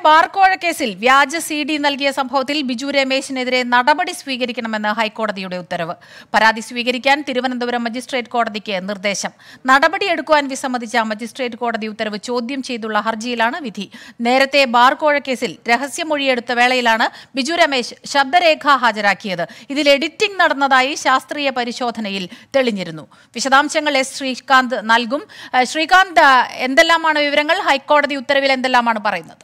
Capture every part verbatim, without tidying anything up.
ബാർക്കോഴ കേസിൽ വ്യാജ C D നൽകിയ സംഭവത്തിൽ ബിജു രമേശിനെതിരെ നടപടി സ്വീകരിക്കണമെന്ന് ഹൈക്കോടതിയുടെ ഉത്തരവ്. പരാതി സ്വീകരിക്കാൻ തിരുവനന്തപുരം മജിസ്ട്രേറ്റ് കോടതിക്ക് നിർദ്ദേശം. നടപടിയെടുക്കുവാൻ വിസമ്മതിച്ച മജിസ്ട്രേറ്റ് കോടതി ഉത്തരവ് ചോദ്യം ചെയ്തുള്ള ഹർജിയിലാണ് വിധി. നേരത്തെ ബാർക്കോഴ കേസിൽ രഹസ്യമൊഴിയെടുത്ത വേളയിലാണ് ബിജു രമേശ് ശബ്ദരേഖ ഹാജരാക്കിയത്. ഇതിൽ എഡിറ്റിംഗ് നടന്നതായി ശാസ്ത്രീയ പരിശോധനയിൽ തെളിഞ്ഞിരുന്നു. വിശദാംശങ്ങൾ എസ് ശ്രീകാന്ത് നൽകും. ശ്രീകാന്ത്, എന്തെല്ലാമാണ് വിവരങ്ങൾ? ഹൈക്കോടതി ഉത്തരവിൽ എന്തെല്ലാമാണ് പറയുന്നത്?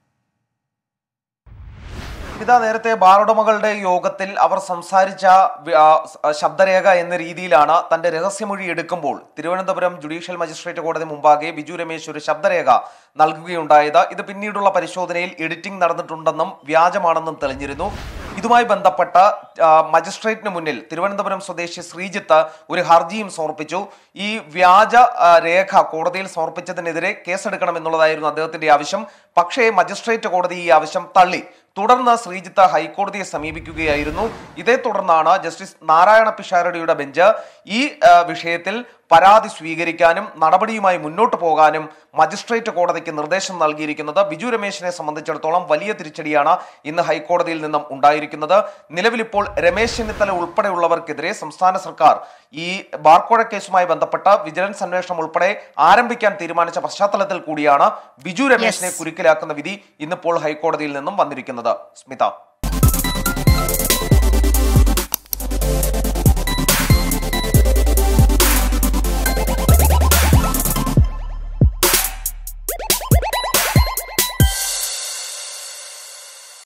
ഇതാ നേരത്തെ ബാർ ഉടമകളുടെ യോഗത്തിൽ അവർ സംസാരിച്ച ശബ്ദരേഖ എന്ന രീതിയിലാണ് തന്റെ രഹസ്യമൊഴി എടുക്കുമ്പോൾ തിരുവനന്തപുരം ജുഡീഷ്യൽ മജിസ്ട്രേറ്റ് കോടതി മുമ്പാകെ ബിജു രമേശ് ഒരു ശബ്ദരേഖ നൽകുകയുണ്ടായത്. ഇത് പിന്നീടുള്ള പരിശോധനയിൽ എഡിറ്റിംഗ് നടന്നിട്ടുണ്ടെന്നും വ്യാജമാണെന്നും തെളിഞ്ഞിരുന്നു. ഇതുമായി ബന്ധപ്പെട്ട മജിസ്ട്രേറ്റിന് മുന്നിൽ തിരുവനന്തപുരം സ്വദേശി ശ്രീജിത്ത് ഒരു ഹർജിയും സമർപ്പിച്ചു. ഈ വ്യാജ രേഖ കോടതിയിൽ സമർപ്പിച്ചതിനെതിരെ കേസെടുക്കണമെന്നുള്ളതായിരുന്നു അദ്ദേഹത്തിന്റെ ആവശ്യം. പക്ഷേ മജിസ്ട്രേറ്റ് കോടതി ഈ ആവശ്യം തള്ളി. തുടർന്ന് ശ്രീജിത്ത് ഹൈക്കോടതിയെ സമീപിക്കുകയായിരുന്നു. ഇതേ തുടർന്നാണ് ജസ്റ്റിസ് നാരായണ പിഷാരടിയുടെ ബെഞ്ച് ഈ വിഷയത്തിൽ പരാതി സ്വീകരിക്കാനും നടപടിയുമായി മുന്നോട്ട് പോകാനും മജിസ്ട്രേറ്റ് കോടതിക്ക് നിർദ്ദേശം നൽകിയിരിക്കുന്നത്. ബിജു രമേശിനെ സംബന്ധിച്ചിടത്തോളം വലിയ തിരിച്ചടിയാണ് ഇന്ന് ഹൈക്കോടതിയിൽ നിന്നും ഉണ്ടായിരിക്കുന്നത്. നിലവിലിപ്പോൾ രമേശ് ചെന്നിത്തല ഉൾപ്പെടെയുള്ളവർക്കെതിരെ സംസ്ഥാന സർക്കാർ ഈ ബാർക്കോഴ കേസുമായി ബന്ധപ്പെട്ട വിജിലൻസ് അന്വേഷണം ഉൾപ്പെടെ ആരംഭിക്കാൻ തീരുമാനിച്ച പശ്ചാത്തലത്തിൽ കൂടിയാണ് ബിജു രമേശിനെ കുരുക്കിലാക്കുന്ന വിധി ഇന്നിപ്പോൾ ഹൈക്കോടതിയിൽ നിന്നും വന്നിരിക്കുന്നത്. സ്മിത.